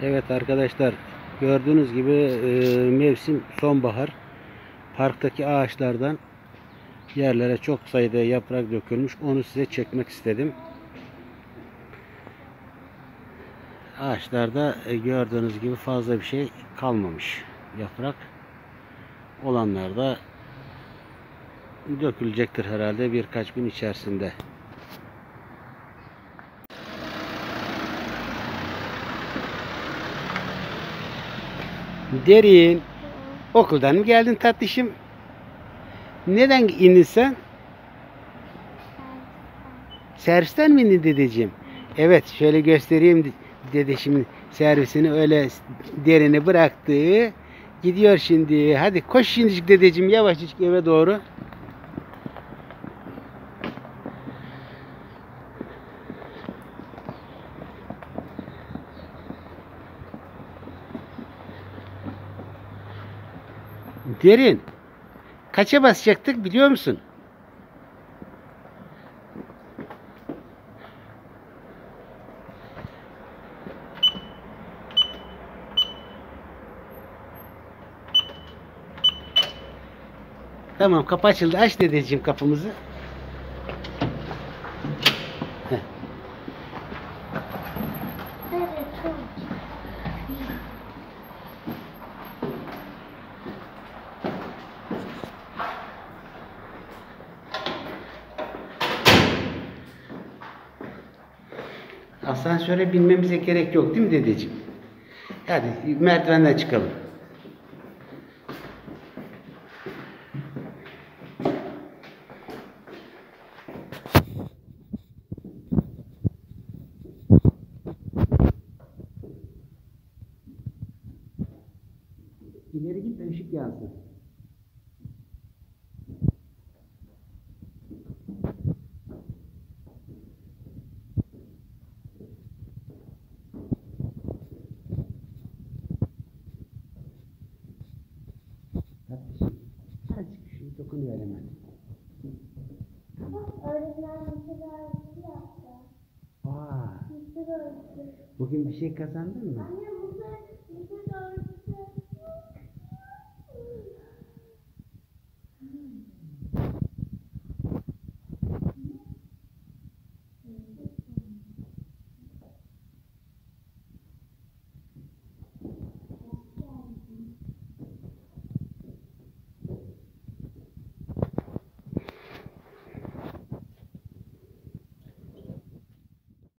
Evet arkadaşlar, gördüğünüz gibi mevsim sonbahar. Parktaki ağaçlardan yerlere çok sayıda yaprak dökülmüş. Onu size çekmek istedim. Ağaçlarda gördüğünüz gibi fazla bir şey kalmamış. Yaprak olanlar da dökülecektir herhalde birkaç gün içerisinde. Derin, okuldan mı geldin tatlışım? Neden indin sen? Servisten mi indin dedeciğim? Evet, şöyle göstereyim dedeciğimin servisini. Öyle Derini bıraktı. Gidiyor şimdi. Hadi koş şimdi dedeciğim, yavaşçık eve doğru. Derin, kaça basacaktık biliyor musun? Tamam, kapı açıldı. Aç dedeciğim kapımızı. Heh. Asansöre binmemize gerek yok değil mi dedeciğim? Hadi merdivenden çıkalım. İleri git de ışık yansın. Tatlışım. Azıcık bir şey dokunuyor hemen. Öğretmen mısır örgüsü yaptı. Aa, Mısır örgüsü. bugün bir şey kazandın mı? Anne